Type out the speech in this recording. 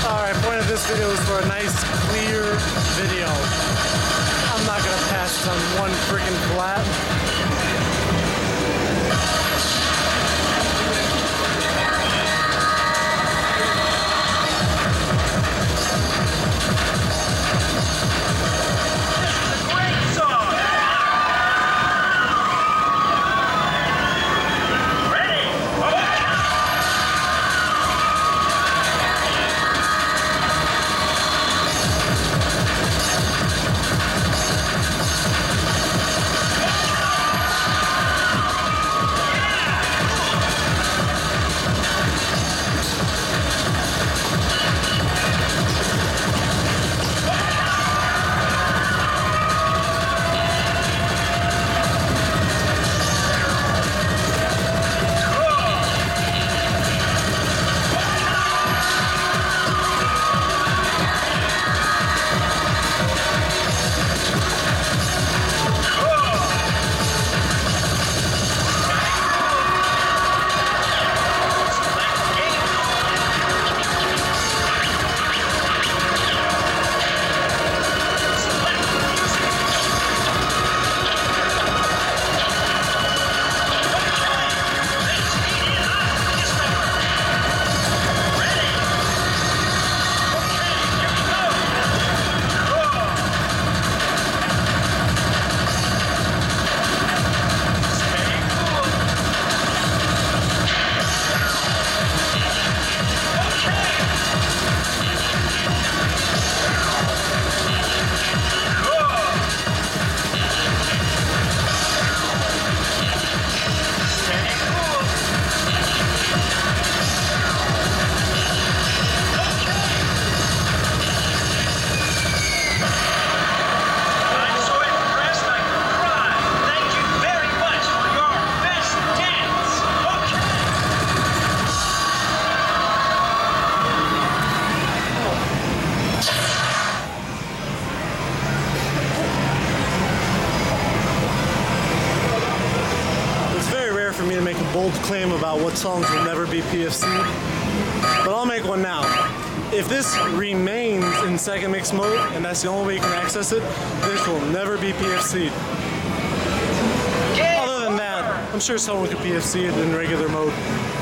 Alright, point of this video is for a nice, clear video. I'm not gonna pass this on one freaking flat. For me to make a bold claim about what songs will never be PFC'd, but I'll make one now. If this remains in second mix mode, and that's the only way you can access it, this will never be PFC'd. Other than that, I'm sure someone could PFC it in regular mode.